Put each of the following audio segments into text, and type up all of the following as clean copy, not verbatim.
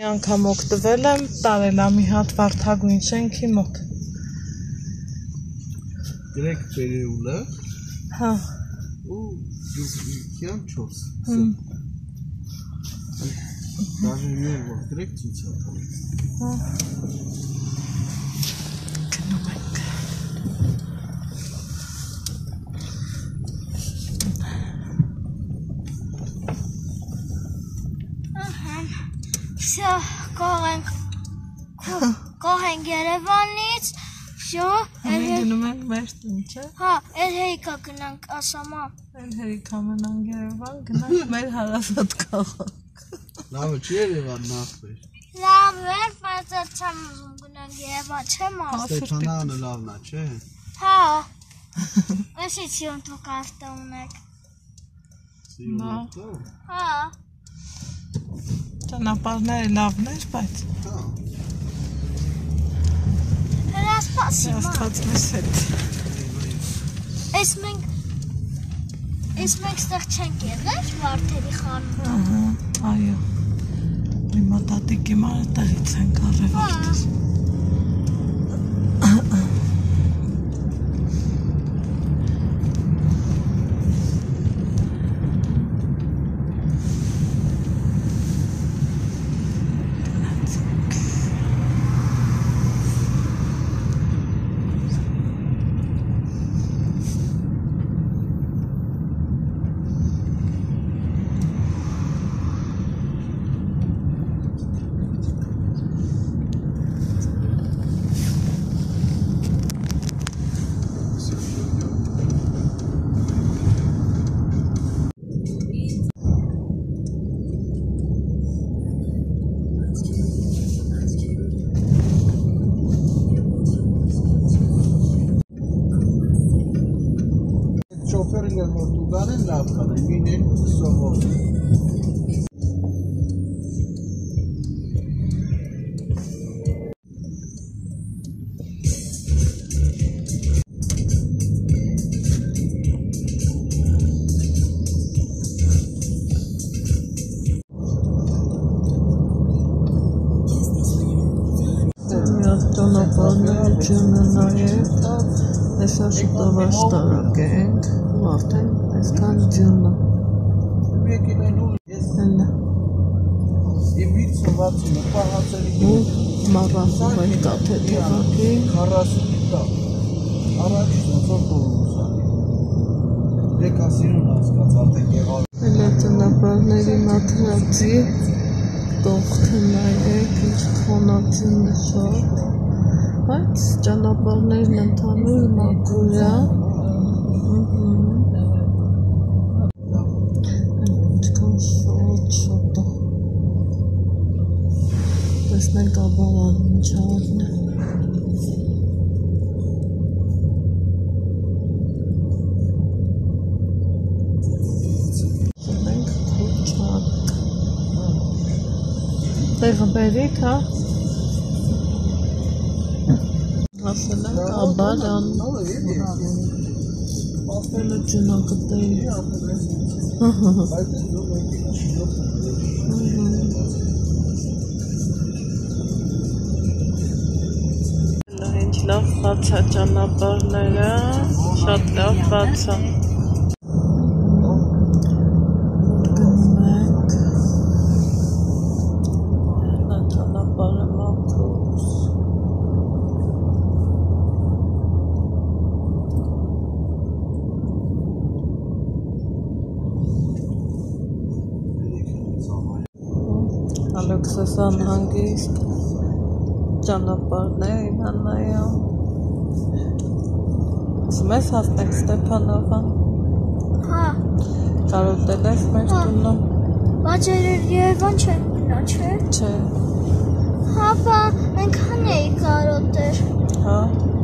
Անգամ օգտվել եմ, տարել եմ մի հատ վարդագույն շենքի մոտ։ Գրեք Պերեուլը։ Հա։ Ու Յուքյան 4։ Даже մի որ գրեք ցույց տալիս։ Հա։ Գնում ենք։ Всё, կողենք Երևանից, всё, գնում ենք մեր տուն, չէ՞։ հա, էլ հերիքա գնանք ասամա։ Էլ հերիքա մնանք Երևան, գնանք մեր հարազատ քաղաք։ Լավ չի Երևան նախվեր։ Լավ էր, բայց չեմ ուզում գնանք Երևան, չեմ ասում։ Ստեփանանը լավն է, չէ՞։ Հա։ Էսի չիոն դուք ավտո ունեք։ Սիրո։ Հա։ Ճանապարհները լավն էր, բայց Հələ սպասի, Աստված մեզ հետ։ Էս մենք ստեղ չենք եղել վարդերի խանութը։ Ահա, այո։ Հիմա տատիկի մարետեղից ենք առևորտից։ Շոֆերները որ դու գանեն լավ կանեն, մինեն սովոր։ Ճանապարհները չունեն նաև, հեսա շուտով աշտարակ ենք, ու արդեն այսքան ջունը։ Հենա։ Ու մառախում ենք կաթե թողակի։ 40 տա։ Առաջ ոնց տոնուսանի։ Դեկասիրուն հասկաց արդեն եղավ։ Հենա ճանապարհների մաթրացի կողքը նայեք, ինչ քոնացին է շատ, բայց ճանապարհներն ընդհանուր մաքուր է։ Ինչքան շատ է։ Տեսնենք աբարան ինչ արն է։ Սնենք քոչակ։ Տեղը բերիք, հա։ Ասել ենք աբարան։ Ասել է ջնակտեի։ Ինչ լավ բաց է ճանապարհները, շատ լավ բաց է։ Ալեքսասան հանգիստ ճանապարհներին անայամ։ Ասում ես հասնենք Ստեփանովան։ Հա։ Կարոտել ես մեր տունը։ Բայց Երևան չեն գնա, չէ։ Չէ։ Հա, բա այնքան էի կարոտեր։ Հա։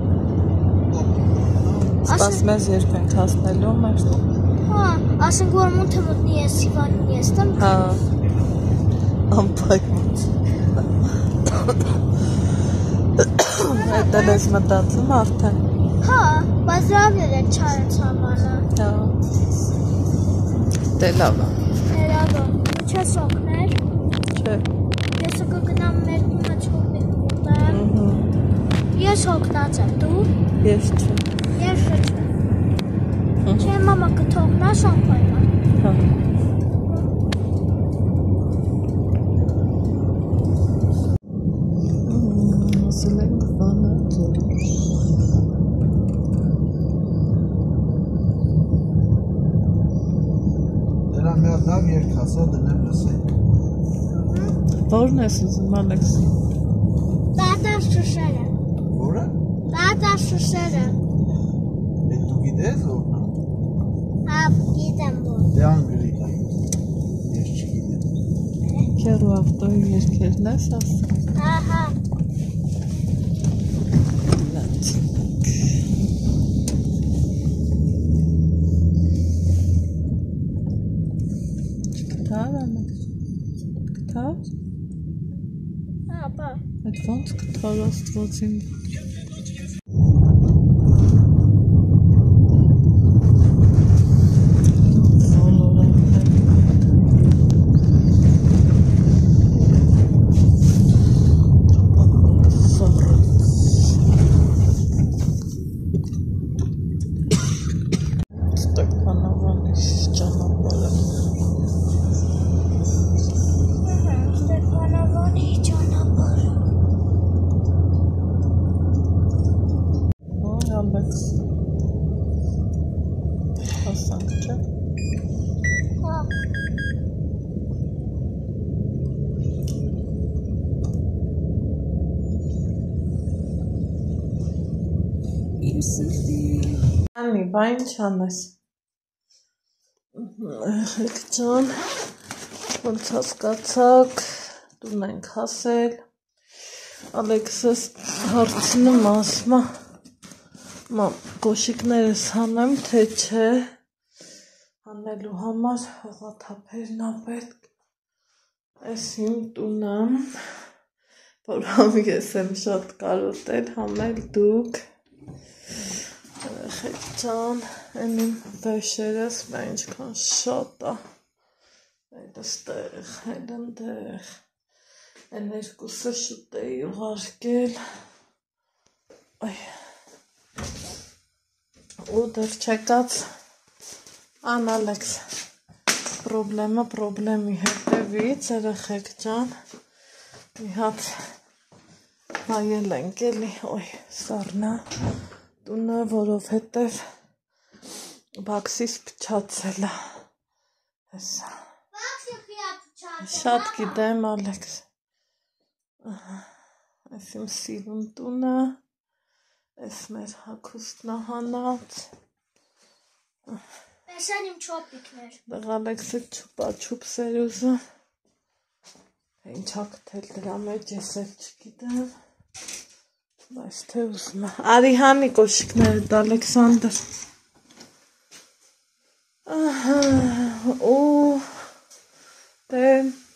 Սպասում ես երբ ենք հասնելու մեր տուն։ Հա, ասենք որ մութը մտնի ես Իվանին ես տեմ։ Հա։ Անպայման։ Այդ ես մտածում արդեն։ Հա, բայց լավ էր այդ չարացավանը։ Հա։ Դե լավ է։ Լավ է։ Չես օգներ։ Չէ։ Ես կգնամ Ես հոգնած եմ, դու։ Ես չէ։ Ես շրջվեմ։ Չէ, մամա կթողնա շամպայնը։ Հա։ Ասել ենք վանաձոր։ Դրա մի հատ լավ երգ ասա դնեմ լսենք։ Որն ես ուզում, Ալեքս։ Տատա շուշերը։ Որը։ Տատա շուշերը։ Էդ դու գիտես որն է։ Հա, գիտեմ որ։ Դե անգլիկ է։ Ես չգիտեմ։ Քերու ավտոյի երկերն ես ասում։ Ահա։ Կթար Ալեքս։ Կթար։ Ապա։ Այդ ոնց կթար աստվածին։ Հասանք չէ։ Հա։ Անի, բա ինչ անես։ Եղեք ջան, ոնց հասկացաք, տուն ենք հասել։ Ալեքսս հարցնում ասում է, մամ, կոշիկներս հանեմ, թե չէ։ Հանելու համար հողաթափերն ա պետք։ Այս իմ տունը, որ համ ես եմ շատ կարոտել, համ էլ դուք։ Եղեք ջան, են իմ վեշերս, բա ինչքան շատ ա։ Այդ ստեղ, այդ ընդեղ։ Են երկուսը շուտ էի ուղարկել։ Այ։ Ու դեռ չեկած Ան Ալեքս, պրոբլեմի հետևից, երեխեք ջան, մի հատ հայել ենք էլի, ոյ, սառնա տունը, որովհետև բաքսիս փչացել է, հեսա, շատ գիտեմ Ալեքս, այս իմ սիրուն տունը, այս մեր հագուստն է հանած, Տեսան իմ չոպիկներ։ Դեղ Ալեքսը չուպա-չուպ սերուզը, ինչ ակթել դրա մեջ ես էլ չգիտեմ, բայց թե ուզում է, արի հանի կոշիկներդ Ալեքսանդր, ու դե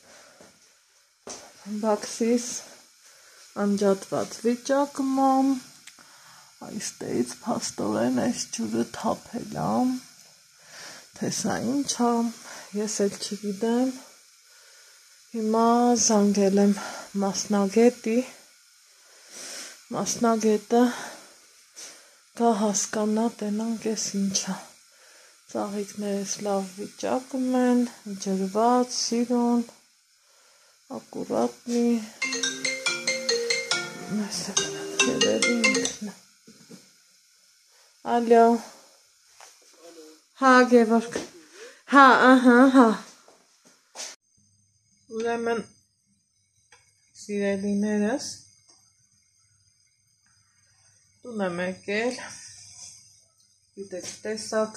բաքսիս անջատված վիճակում եմ, այստեղից փաստորեն այս ջուրը թափել եմ, թե սա ինչ է, ես էլ չգիտեմ, հիմա զանգել եմ մասնագետը գա հասկանա տենանք ես ինչ է, ծաղիկներս լավ վիճակում են, ջրված, սիրուն, ակուրատնի, Նայսը երևի ինքն է, Ալյո, հա Գևորգ, հա, հա, ուրեմն սիրելիներս, տուն եմ եկել, գիտեք տեսակ,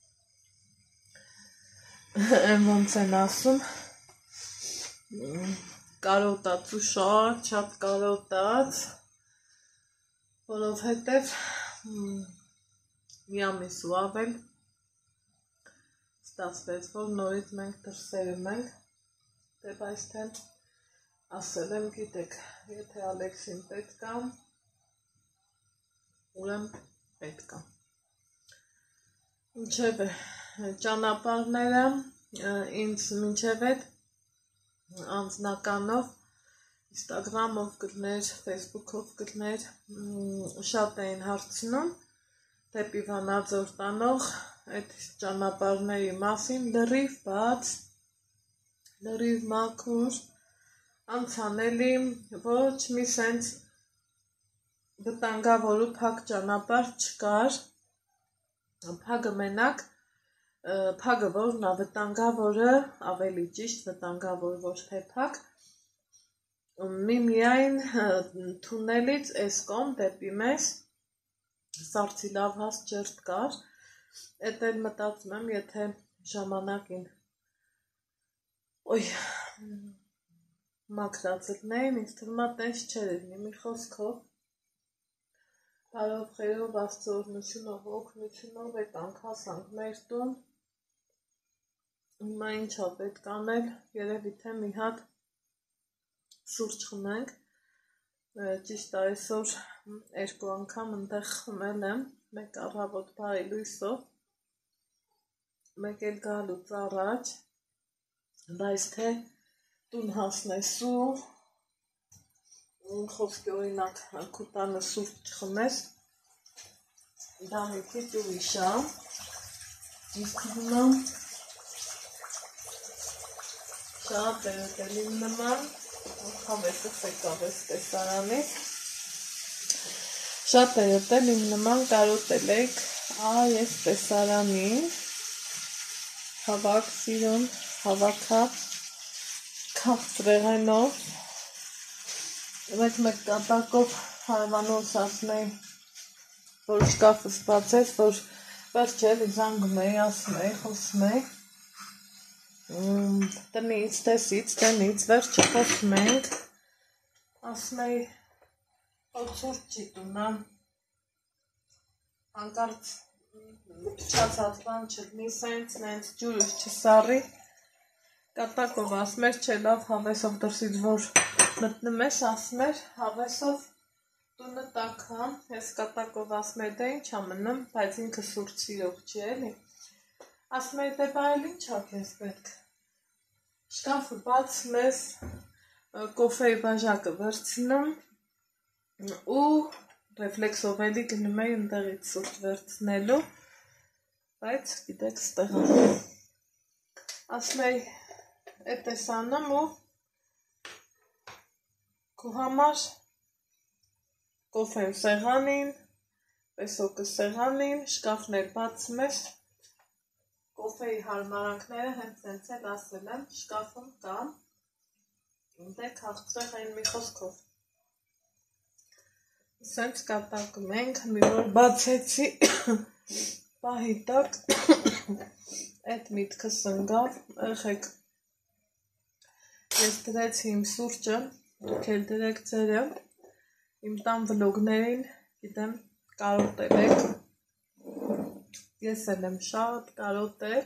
ոնց են ասում, կարոտած ու շատ կարոտած, որովհետև մի ամիս ու ավել ստացվեց, որ նորից մենք դրսերում ենք, դե բայց թե ասել եմ գիտեք, եթե Ալեքսին պետք է, ուրեմն պետք է։ Ինչև է, ճանապարհները ինձ մինչև այդ անձնականով Instagram-ով գրներ, Facebook-ով գրներ, շատ էին հարցնում դեպի Վանաձոր տանող այդ ճանապարհների մասին, լրիվ բաց, լրիվ մաքուր, անցանելի, ոչ մի սենց վտանգավոր ու փակ ճանապարհ չկար, փակը մենակ, փակը որն է վտանգավորը, ավելի ճիշտ վտանգավոր ոչ թե փակ, միայն թունելից այս կողմ դեպի մեզ սառցի լավ հաստ ջրտ կար, էդ էլ մտածում եմ, եթե ժամանակին մաքրածլնեին, ինձ թվում է տենց չէր լինի, մի խոսքով բարով խերով Աստծո օրհնությունով, օգնությունով եկանք հասանք մեր տուն, հիմա ինչա պետք անել, երևի թե մի հատ սուրճ խմենք, ճիշտ այսօր 2 անգամ ընդեղ խմել եմ, մեկ առավոտ բարի լույսով, մեկ էլ գալուց առաջ, բայց թե տուն հասնես ու խոսքի օրինակ քուտանը սուրճ չխմես, դա մի քիչ ուրիշ է, ինձ թվում է շատ էլի նման, հավեսս եկավ ես տեսարանից, շատ էլի նման կարոտել եք այս տեսարանին, հավաք սիրուն, հավաքած, քաղցրեղենով, մեկ կատակով հարևանոս ասում էի, որ շկաֆս բացեց, որ վերջ էլի զանգում էի, ասում էի, խոսում էի, տնից, տեսից, տնից, վերջը խոսում ենք, ասում էի, որ սուրճ չի տունա, հանկարծ փչացած բան չլինի, սենց ջուրս չսառի, կատակով ասում էր, չէ լավ հավեսով դրսից որ մտնում ես, ասում էր, հավեսով տունը տաքա, ես կատակով ասում էր, դե ինչ ամնում, բայց ինքը սուրճ սիրող չի էլի, ասում էր, դե բայել ինչ ա քեզ պետք, շկաֆը բացում ես, կոֆեի բաժակը վերցնում ու ռեֆլեքսով էլի գնում էի ընդեղից սուրճ վերցնելու, բայց գիտեք ստեղ ասում էի, էդ ես անում ու քո համար կոֆեն սեղանին, պեսոկը սեղանին, շկաֆներ բացում ես, կոֆեի հարմարանքները հենց սենց էլ ասել եմ, շկաֆում կան, դե քաղցրեղեն մի խոսքով, սենց կատակում ենք, մի որ բացեցի, պահի տակ, այդ միտքս ընկավ, եղեք, ես դրեցի իմ սուրճը, դուք էլ դրեք ձերը, իմ տան վլոգներին, գիտեմ, կարոտել եք, ես էլ եմ շատ կարոտել,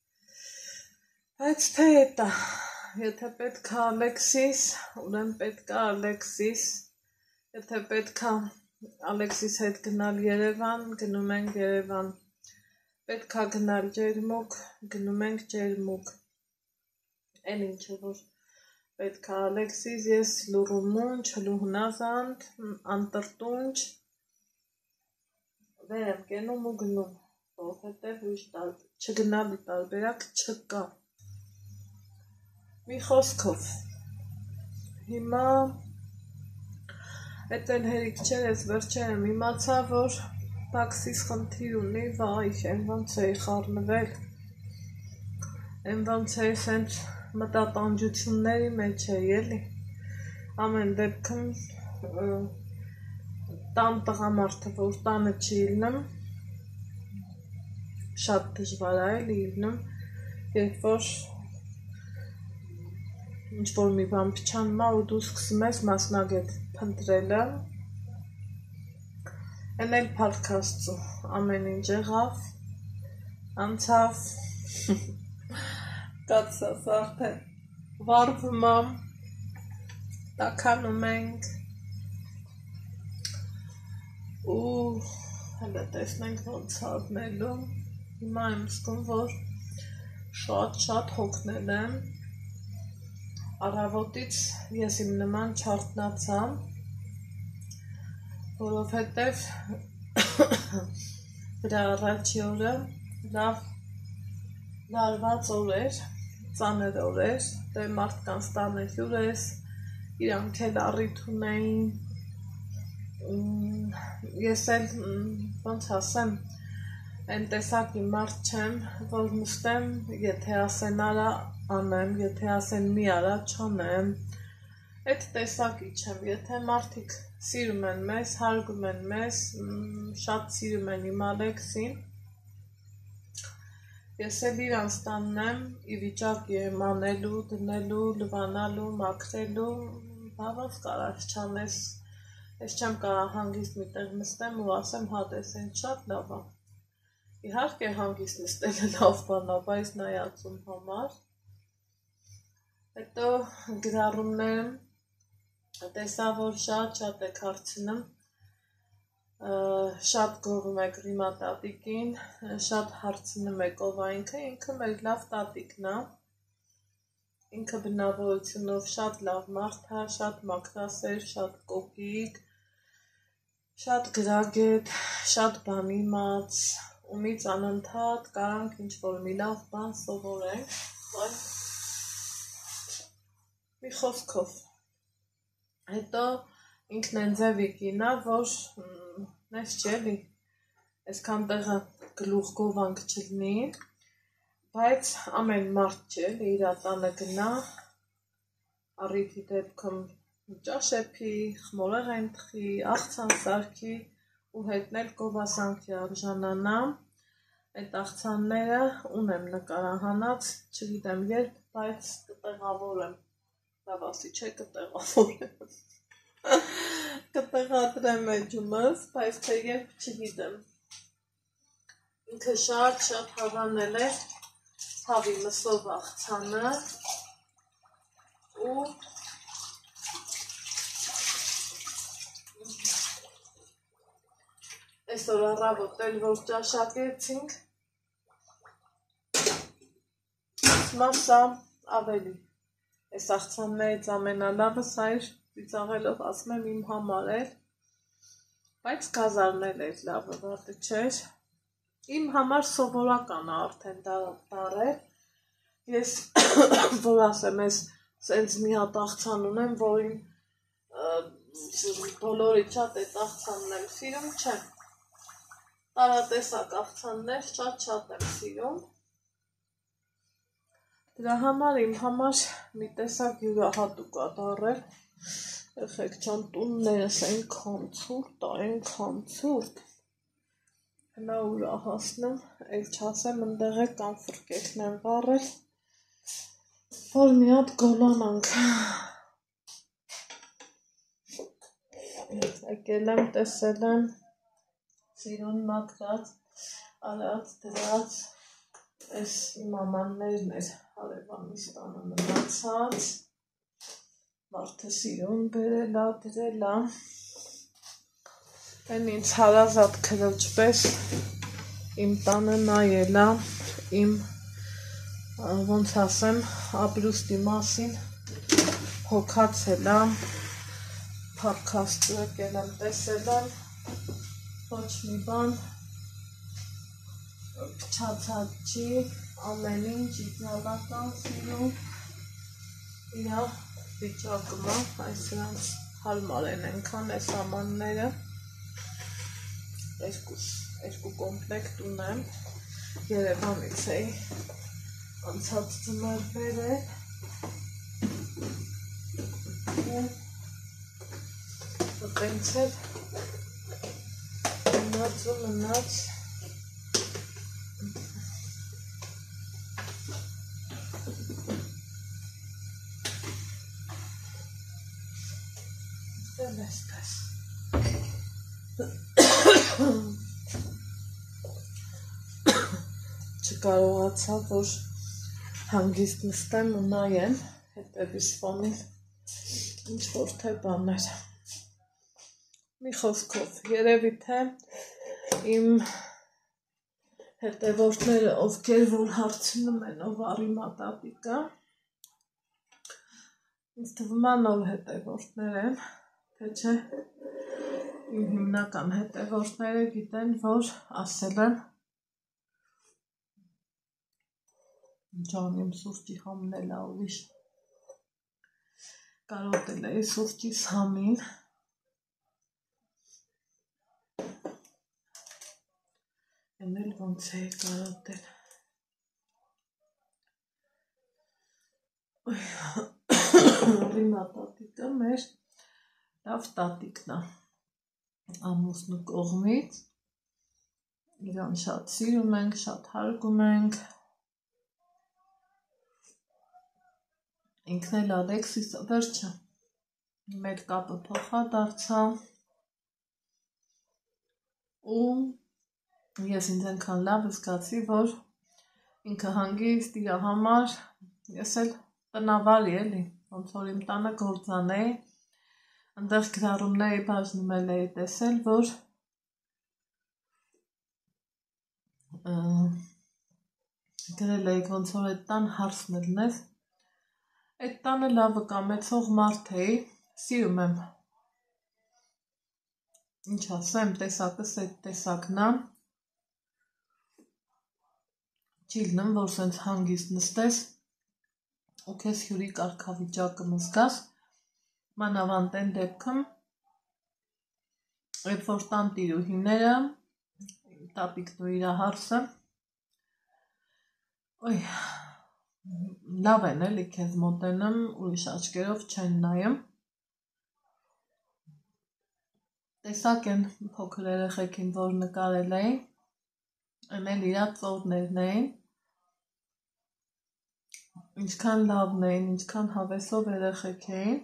բայց թե էտա, եթե պետք է Ալեքսիս, ուրեմն պետք է Ալեքսիս, եթե պետք է Ալեքսիս հետ գնալ Երևան, գնում ենք Երևան, պետք է գնալ Ջերմուկ, գնում ենք Ջերմուկ, են ինչը որ պետք է Ալեքսիս, ես լուրումունչ, լուհնազանդ, անտրտունչ, վեր եմ կենում ու գնում, որովհետև չգնալու տարբերակ չկա, մի խոսքով, հիմա էդ էլ հերիք չեր ես վերջերեմ իմացա, որ տաքսիս խնդիր ունի, վայ, են ոնց էի խառնվել, են ոնց էի սենց մտատանջությունների մեջ էի էլի, ամեն դեպքում տան տղամարդը, որ տանը չի իլնում, շատ դժվար է էլի իլնում, երբ որ ինչ-որ մի բան փչանում է ու դու սկսում ես մասնագետ փնտրելը, են էլ փադքաստու, ամեն ինչ եղավ, անցավ, կացած արդեն, վարվում եմ, տաքանում ենք, ու հələ տեսնենք ոնց հատնելու, հիմա եմ զգում, որ շատ հոգնել եմ, առավոտից ես իմ նման չարթնացա, որովհետև դրա առաջի օրը լավ լարված օր էր, ծանր օր էր, դե մարդկանց տանը հյուր ես, իրանք էլ առիթ ունեին, ես էլ ոնց ասեմ, այն տեսակի մարդ չեմ, որ նստեմ, եթե ասեն արա անեմ, եթե ասեն մի արա չանեմ, այդ տեսակի չեմ, եթե մարդիկ սիրում են մեզ, հարգում են մեզ, շատ սիրում են իմ Ալեքսին, ես էլ իրանց տանն եմ, ի վիճակի եմ անելու, դնելու, լվանալու, մաքրելու, բա ոնց կարաս չանես, ես չեմ կարող հանգիստ մի տեղ նստեմ ու ասեմ հա տեսեն շատ լավ է, իհարկե հանգիստ նստելը լավ բան է, բայց նայածում համար, հետո գրառումներում տեսա, որ շատ եք հարցնում, շատ գովում եք Ռիմա տատիկին, շատ հարցնում եք ով է ինքը մեր լավ տատիկն է, ինքը բնավորությունով շատ լավ մարդ է, շատ մաքրասեր, շատ կոկիկ, շատ գրագետ, շատ բան իմաց, ումից անընդհատ կարանք ինչ-որ մի լավ բան սովորենք, մի խոսքով, հետո ինքն են ձևիկին է, որ նես չելի, այսքան տեղը գլուխ գովանք չլնի, բայց ամեն մարդ չէ, իր տանը գնա, առիթի դեպքում ճաշեպի, խմորեղեն թխի, աղցան սարքի ու հետնել գովասանքի արժանանա, այդ աղցանները ունեմ նկարահանած, չգիտեմ երբ, բայց կտեղավորեմ, լավ ասի չէ կտեղավորեմ, կտեղադրեմ էջումս, բայց թե երբ չգիտեմ, ինքը շատ հավանել է հավի մսով աղցանը ու այսօր առավոտ էլ որ ճաշակեցինք, սա ավելի, այս աղցաններից ամենալավը սա էր ծիծաղելով ասում եմ իմ համար էր, բայց գազարն էլ էր լավը վատը չէր, իմ համար սովորական է արդեն դարել, ես որ ասեմ ես սենց մի հատ աղցան ունեմ, որին բոլորի շատ այդ աղցանն եմ սիրում, չեմ, տարատեսակ աղցաններ շատ եմ սիրում, դրա համար իմ համար մի տեսակ յուրահատուկ է դարել, եղեք չան տուններս ենքան ցուրտ, հնա ուրա հասնեմ, էլ չասեմ ընդեղ է կամ ֆրկեքն եմ վարել, որ մի հատ գոլանանք, եկել եմ, տեսել եմ, սիրուն մաքրած, արած, դրած, այս իմ ամաններն էր հարևանիս տանը մնացած, մարդը սիրուն բերելա, դրելա, են ինձ հարազատ քրոջ պես իմ տանը նայելա, իմ ոնց ասեմ, ապրուստի մասին հոգացելա, փառքաստու եկել եմ տեսել եմ, ոչ մի բան փչացած չի, ամեն ինչ իդեալական սիրում, իրա վիճակում է, այս սրանց հարմար են ենքան այս ամանները, երկու կոմպլեկտ ունեմ, Երևանից էի, անցած ձմեռ բերել, ու տենց էլ մնաց, այսպես, չկարողացա, որ հանգիստ նստեմ ու նայեմ, հետևիս ֆոնին ինչ-որ թե բաներ, մի խոսքով, երևի թե իմ հետևորդները, ովքեր որ հարցնում են ով Ռիմա տատիկը, Ինձ թվում է նոր հետևորդներ են, թե չէ իմ հիմնական հետևորդները գիտեն, որ ասել են ջան իմ սուրճի համն էլ ա ուրիշ կարոտել էի սուրճի համին Են էլ ոնց էի կարոտել Ռիմա տատիկը մեր լավ տատիկն է ամուսնու կողմից իրան շատ սիրում ենք, շատ հարգում ենք ինքն էլ Ալեքսիսը վերջը մեր կապը փոխադարձավ ու ես ինձ այնքան լավ զգացի, որ ինքը հանգիստ իր համար ես էլ տնավարի էլի, ոնց որ իմ տանը գործանեի, ընդեղ գրառումների բաժնում էլ էի տեսել, որ գրել էիք ոնց որ այդ տան հարսն էլ նես, այդ տանը լավը կամեցող մարդ էի, սիրում եմ, ինչ ասեմ, տեսակս այդ տեսակն է, չի լինում, որ սենց հանգիստ նստես ու քեզ հյուրի կարգավիճակը մզգաս, մանավանդ այն դեպքում, երբ որ տան տիրուհիները, տատիկն ու իր հարսը, լավ են էլի քեզ մոտենում, ուրիշ աչքերով չեն նայում, տեսակ են փոքր երեխեքին, որ նկարել էին, այն էլ իրա ծորներն էին, ինչքան լավն էին, ինչքան հավեսով երեխեք էին,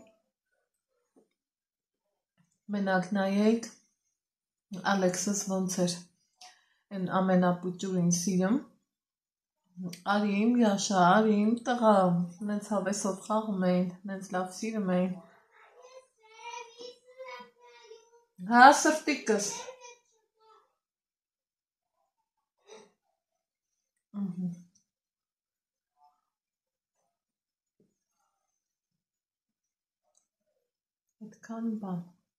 մենակ նայեք, Ալեքսս ոնց էր են ամենապուճուրին սիրում, արի իմ Յաշա, արի իմ տղա, նենց հավեսով խաղում էին, նենց լավ սիրում էին, հա սրտիկս, այդքան բան,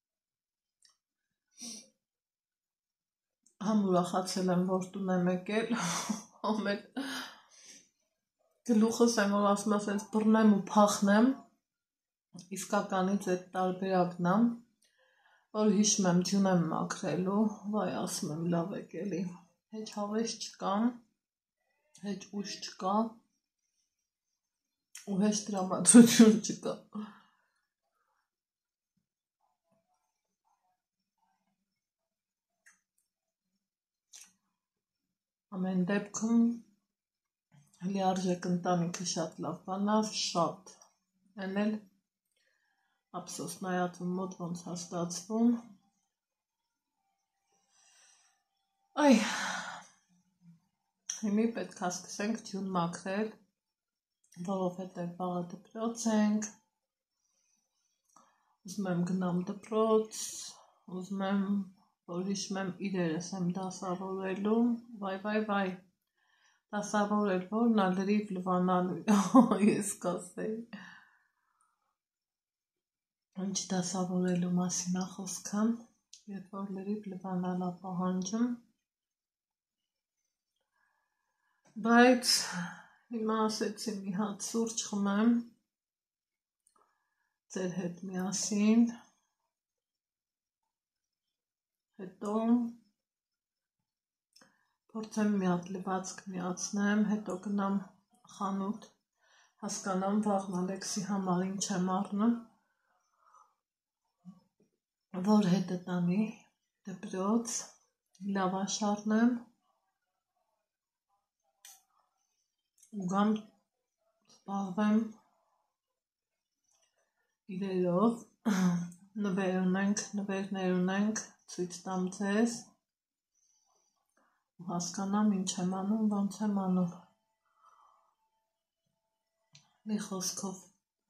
համ ուրախացել եմ, որ տուն եմ եկել, համ էլ գլուխս եմ, որ ասում ասենց բռնեմ ու փախնեմ, իսկականից այդ տարբերակն եմ, որ հիշում եմ ձյուն եմ մաքրելու, վայ ասում եմ լավ եկելի, հեչ հավես չկա, հեչ ուշ չկա, ու հեչ տրամադրություն չկա, ամեն դեպքում լիարժեք ընտանիքը շատ լավ բան է, շատ, են էլ ափսոս նայածում մոտ ոնց հաստացվում, հիմի պետք է սկսենք ձյուն մաքրել, որովհետև վաղը դպրոց ենք, ուզում եմ գնամ դպրոց, ուզում եմ, որ հիշում եմ իրերս եմ դասավորելու, վայ, դասավորել որն ա լրիվ լվանալու, ես կասեի, ինչ դասավորելու մասին ա խոսքը, երբ որ լրիվ լվանալ ա պահանջում, բայց հիմա ասեցի մի հատ սուրճ խմեմ, ձեր հետ միասին, հետո փորձեմ մի հատ լվացք միացնեմ, հետո գնամ խանութ, հասկանամ վաղն Ալեքսի համար ինչ եմ առնում, որ հետը տանի դպրոց, լավաշ առնեմ, ու գամ զբաղվեմ իրերով, նվերներ ունենք, ցույց տամ ձեզ, ու հասկանամ ինչ եմ անում, ոնց եմ անում, մի խոսքով,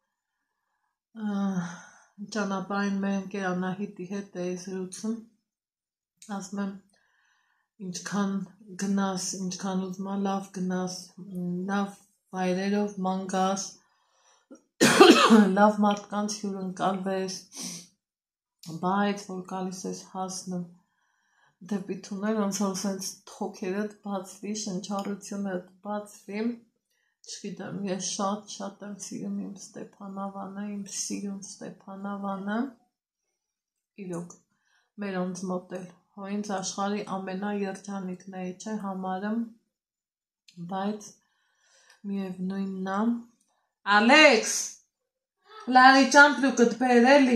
ճանապարհին մեր ընկեր Անահիտի հետ էի զրուցում, ասում եմ, ինչքան գնաս, ինչքան ուզում ա լավ գնաս, լավ վայրերով ման գաս, լավ մարդկանց հյուրընկալվես, բայց որ գալիս ես հասնում դեպի թունել, ոնց որ սենց թոքերդ բացվի, շնչառությունդ բացվի, չգիտեմ, ես շատ եմ սիրում իմ Ստեփանավանը, իմ սիրուն Ստեփանավանը, իրոք, մերոնց մոտ էլ, հո ինձ աշխարհի ամենաերջանիկների չէ համարում, բայց միևնույնն է, Ալեքս, լարի ճամպրուկդ բեր էլի,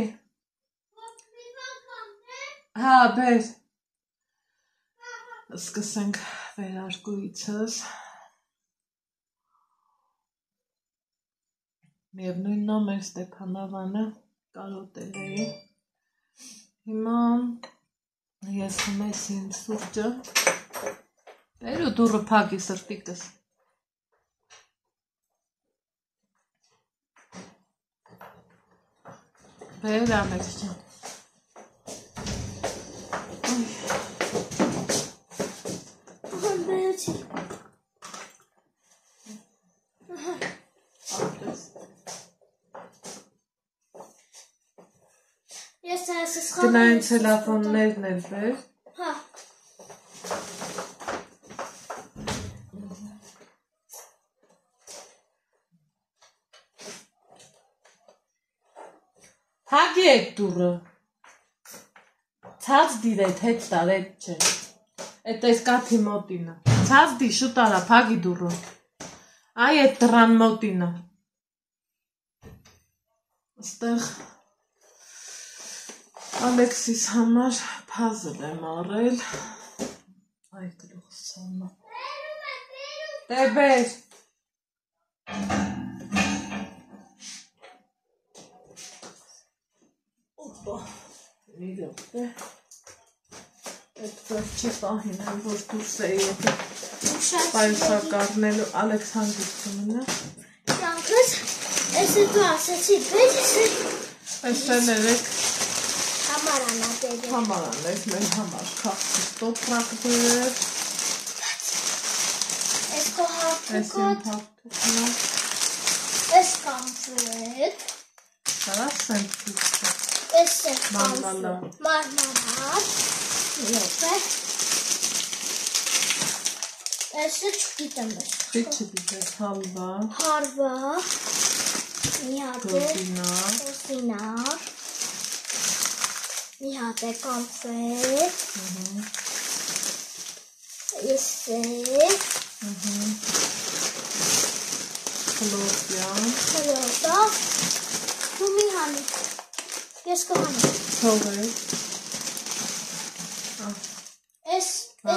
հա բեր, սկսենք վերարկուիցս, միևնույնն է մեր Ստեփանավանը կարոտել էի, հիմա ես հմեցի իմ սուրճը, բեր ու դուռը փակի սրտիկս, բեր Ալեքս ջան, Գնային ցելոֆաններն էլ բեր, Հա, Հագի էդ դուռը, ցած դիր էդ հետ տար էդ չէ, էդ այս կաթի մոտինը, ցած դի շուտ արա փագի դուռը, այ էդ դռան մոտինը, ստեղ Ալեքսիս համար փազլ եմ առել, այ գլուխս ցաննա, դե բեր, մի դեպք է, այդ վերջի պահին եմ, որ դուրս է եկել պայուսակառնելու Ալեքս հանգիստումն է, Կյանքս, ես դու ասեցի, բայց այս էլ երեք համարանա դեպի Համարանն ես մեր համար քաղցից տոպրակ բեր, Ես քո այս իմ հաղթուկոտ, հաղթուկն է, ես կամֆետ, կարաս սենց ծուցը, ես է Մարմալադ. մարմալադ, յոպե, ես չգիտեմ ես, խիչը դիպես հալվա, հարվա, մի հատ է գորդինար, կոսինար, մի հատ է կամֆետ, ես է, խլոպյան, խլոտա, դու մի հանի, ես կհանի, թողեր, ես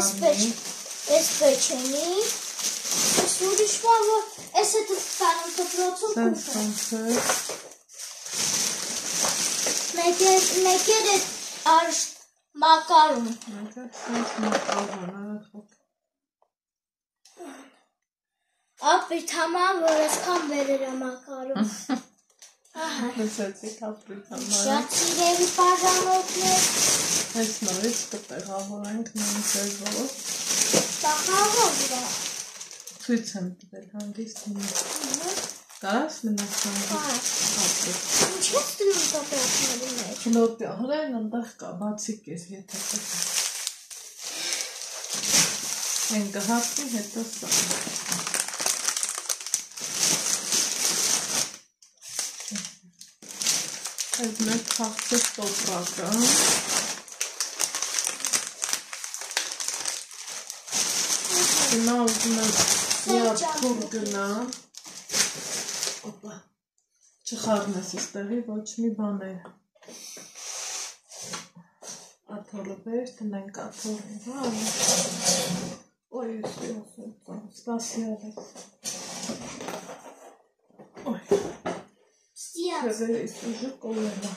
պեչենի, ես ուրիշ բան, որ ես է տանում տպրոցում սենց կուպը, կանցեր, մեկ էր է արշտ մակարում, սենց մակարան, ապրիտ համար, որ ես կան վերեր է մակարում, լսեցի կապրիտ համար, շատ սիրելի պաժանոտներ, այս նորից կտեղավորենք նույն ձևով, տախաղով վրա, ցույց եմ տվել հանգիստ կարաս մնաս հանգիստ, ինչ ես դնում տապրացների մեջ, խլոպյա հրեն ընդեղ կա, բացիկ ես եթե կտա, են կհապտի հետո սա, այդ մեր քաղցը տոպրակը, հիմա ուզում եմ մի հատ թուր գնա, չխառնես իստեղի, ոչ մի բան է, աթորը բեր, տնենք աթորին, հա, ոյ, սպասի Ալեքս, ոյ, ստիած, Քեվերից ուժը կոլելա,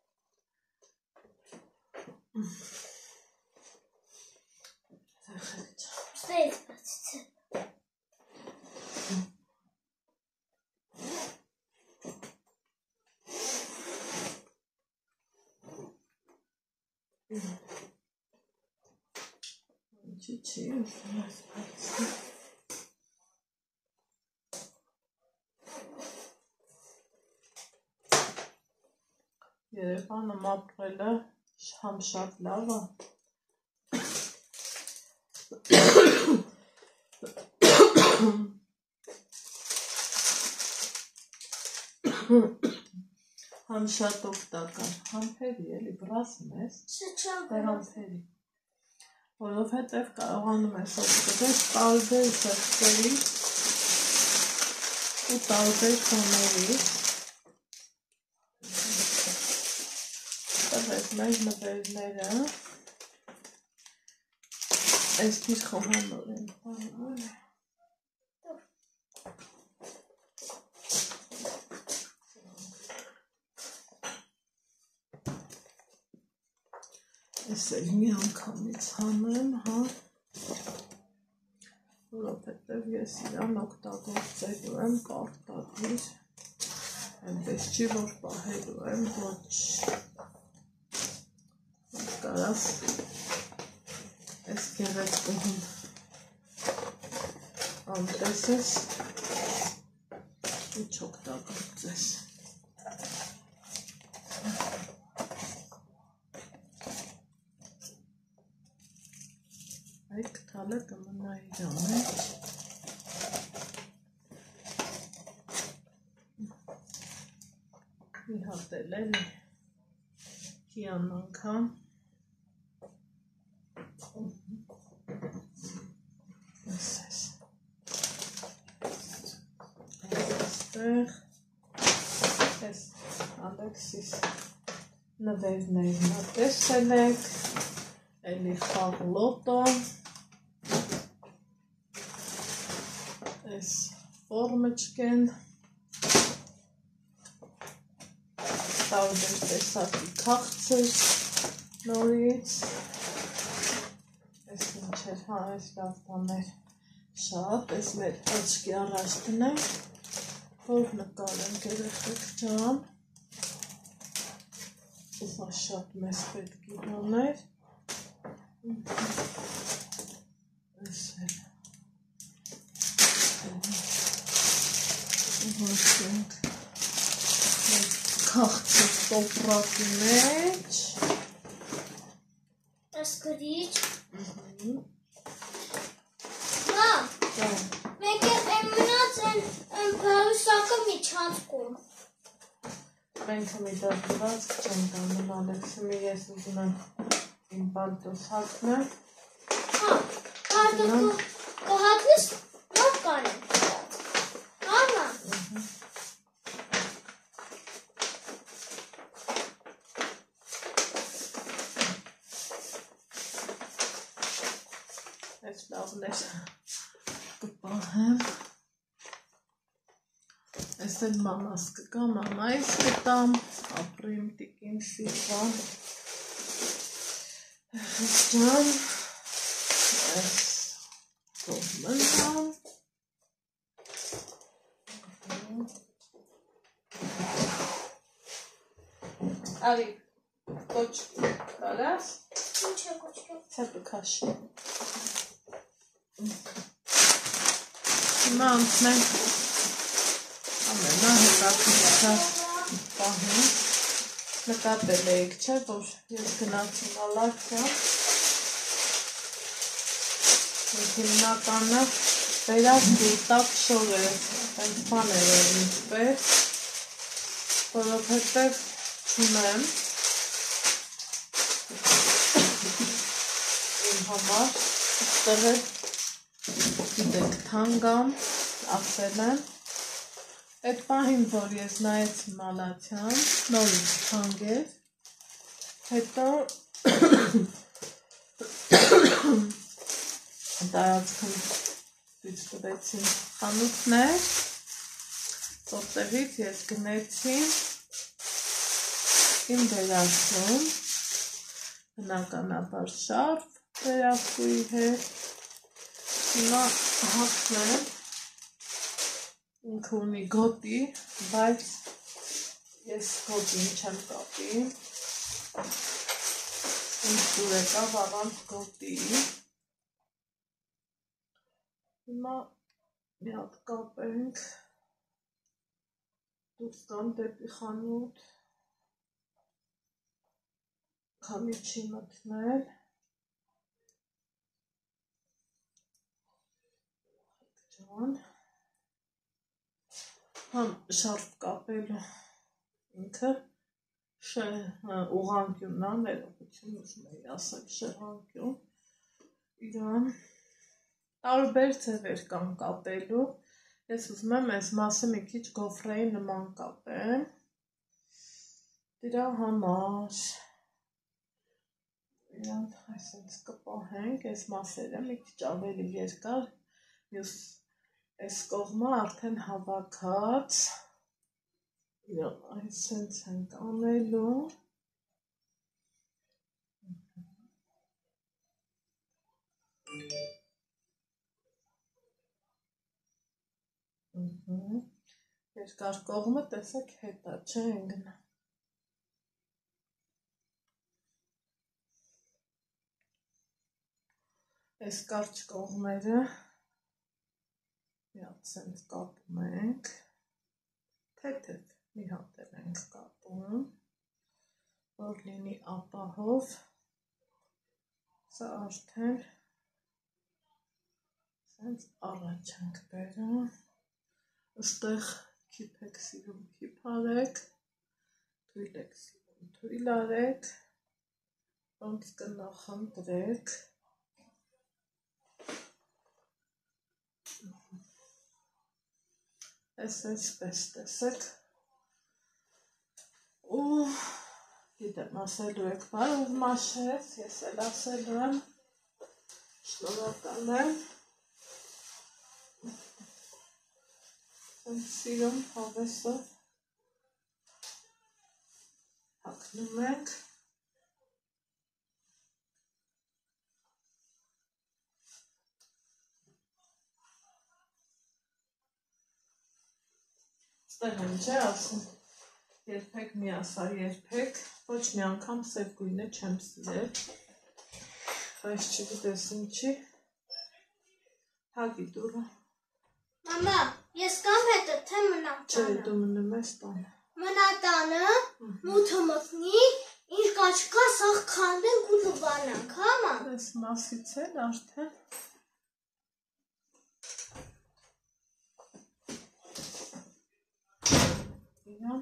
ստեյց բացիցը, Չի, երեխան ապրելը համ շատ լավ է համ շատ օգտակար համբերի էլի բրասն ես համբերի որովհետև կարողանում ես օգտվել տարբեր սեղծերից ու տարբեր խոներից տղեկ մեր նվերները այս թիր խոհանոր են պարվել Ես էլ մի անգամից հանեմ, հա, որովհետև ես իրան օգտագործելու եմ պարտադիր, այնպես չի, որ պահելու եմ, ոչ կարաս ես գեղեցկուհուն անտեսես ու չօգտագործես Այդ թալը կմնա իրան մեջ մի հատել էլի հիան անգամ այսպես այստեղ այս Ալեքսիս նվերներն տեսել եք էլի խաղլոտը այս ֆորմочкեն տարբեր տեսակի քաղցր նորից այս ինչեր, հա, այս լավ բաներ շատ, այս մեր աչքի առաջ դնենք, որ նկարենք երեխեք ջան ուսա շատ մեզ պետք է բաներ այս էլ Ոչենք քաղցր տոպրակի մեջ Այս գրիչ Մամ Մենք են մնաց են պարուսակը մի չանցկում Մենք մի դրված չենք անում Ալեքսը մի ես ուզում եմ իմ պալտոս հագնեմ Հա, պալտոս կհագնես նոր կանեմ Համա Այս լավներ կպահեմ Այս էլ մամաս կկա, մամայիս կտամ, ապրիմ տիկին սիրվան Ջան, այս կողմնամ Արի, կոչ կարաս Ինչ է կոչկը Ցեպը քաշի Հիմա անցնենք ամենահետաքրքիր պահին նկատել էիք, չէ, որ ես գնացի Մալաքիա հիմնականը վերածի տակ շորեր այդ բաներ էր ինձպես որովհետև չունեմ իմ համար այստեղ է գիտեք թանգամ ասել եմ այդ պահին որ ես նայեցի Մալաթյան նորից թանգեր հետո տարածքում ցույց տվեցին խանութներ որտեղից ես գնեցի իմ վերածում բնականաբար շարֆ վերածուի հետ հիմա հագնեմ ինքը ունի գոտի բայց ես գոտին չեմ կապի ինձ դուր եկավ առանց գոտի հիմա մի հատ կապենք դուրս տամ դեպի խանութ Քանի չի մտնել։ Ջան։ Համ շարֆ կապելու ինքը ուղղանկյունն է, ներողություն ուզում էի ասել շեղանկյուն։ Իրան տարբեր ձևեր կան կապելու։ Ես ուզում եմ այս մասը մի քիչ գոֆրեի նման կապեմ։ Դրա համար իրան այսպես կպահենք, այս մասերը մի քիչ ավելի երկար, մյուս այս կողմը արդեն հավաքած, իրան այսպես ենք անելու, երկար կողմը տեսեք հետա չէ ընգնա։ Այս կարճ կողմերը մի հատ սենց կապում ենք, թեթև մի հատ ենք կապում, որ լինի ապահով, սա արդեն սենց առաջ ենք բերում, ըստեղ քիփ եք սիրում քիփ արեք, թույլ եք սիրում թույլ արեք, ոնց կնախընտրեք, այսպես տեսեք, ու գիտեմ ասելու եք բարով մաշեց, ես էլ ասելու եմ, շնորհակալ եմ, եմ սիրում հավեսով, հագնում ենք, ստեղ եմ չէ ասում, երբեք մի ասա, երբեք, ոչ մի անգամ սև գույնը չեմ սիրել, բայց չգիտես ինչի, հագի դուրը։ Մամա, ես կամ հետը, թե մնա տանը։ Չէ, դու մնում ես տանը։ Մնա տանը, մութը մտնի, ինչ կաչկա, սաղ քանդենք ու լուբանանք, հա մամ։ Այս մասից էլ արդեն իրան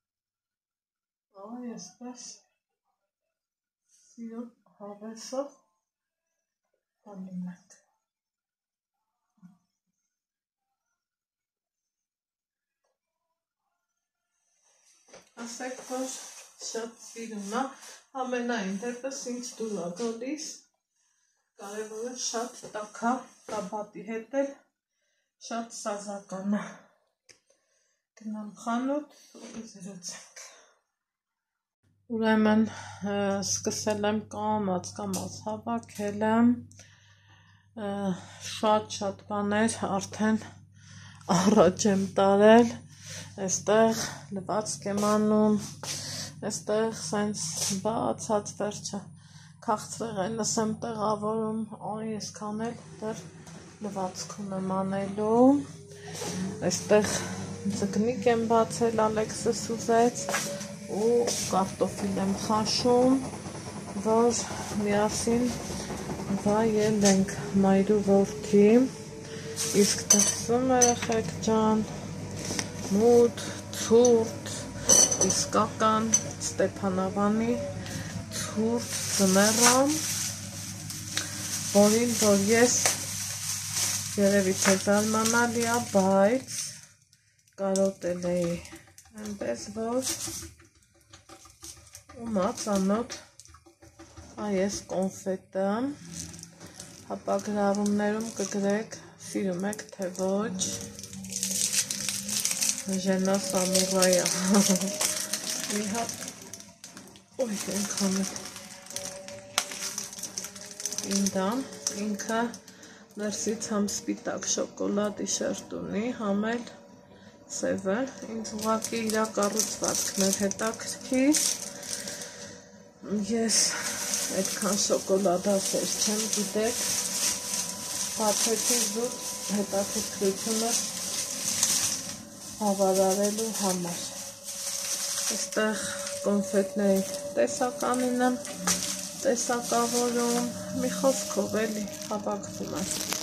այսպես սիրում հավեսով հանում ենք։ Ասեք, որ շատ սիրում է, ամենայն դեպս ինձ դուր է գալիս, կարևորը շատ տաքա տաբատի հետ էլ շատ սազական է։ Գնամ խանութ ու զրուցենք։ Ուրեմն սկսել եմ կամաց հավաքել եմ, շատ բաներ արդեն առաջ եմ տարել, այստեղ լվացք եմ անում, այստեղ սենց բացած վերջը քաղցրեղենս եմ տեղավորում, այսքան էլ դեռ լվացքում եմ անելու, այստեղ ձկնիկ եմ բացել, Ալեքսս ուզեց ու կարտոֆիլ եմ խաշում, որ միասին վայելենք մայրու որդի, իսկ դրսում երեխեք ջան, մութ, ցուրտ, իսկական Ստեփանավանի ցուրտ ձմեռամ, որին որ ես երևի թե զարմանալի է, բայց կարոտել էի այնպես, որ ծանոթ այս կոնֆետը հապագրառումներում կգրեք, սիրում եք թե ոչ, Ժենա Սամուրայա, մի հատ, ոյ ենքան է, ինդամ, ինքը ներսից համ սպիտակ շոկոլադի շերտ ունի, համ էլ սևը, ինձ ուղղակի իրա կառուցվածքն էր հետաքրքիր, ես այդքան շոկոլադասեր չեմ, գիտեք, բացեցի զուտ հետաքրքրությունը բավարարելու համար, այստեղ կոնֆետների տեսականին եմ տեսակավորում, մի խոսքով էլի հավաքվում է։